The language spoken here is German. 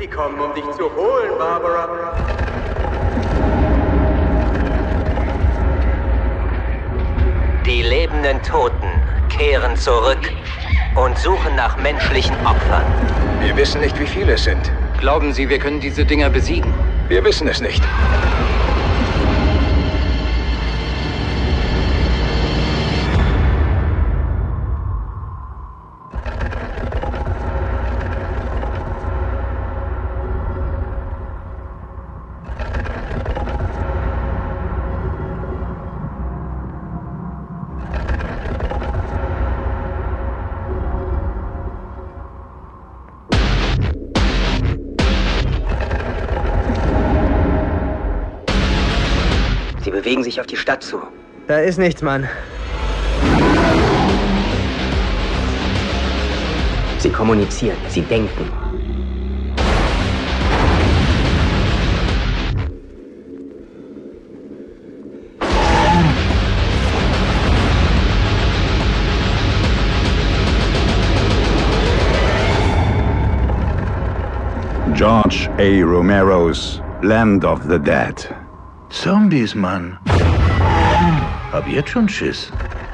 Die kommen, um dich zu holen, Barbara. Die lebenden Toten kehren zurück und suchen nach menschlichen Opfern. Wir wissen nicht, wie viele es sind. Glauben Sie, wir können diese Dinger besiegen? Wir wissen es nicht. Sie bewegen sich auf die Stadt zu. Da ist nichts, Mann. Sie kommunizieren, sie denken. George A. Romero's Land of the Dead. Zombies, Mann. Hab jetzt schon Schiss.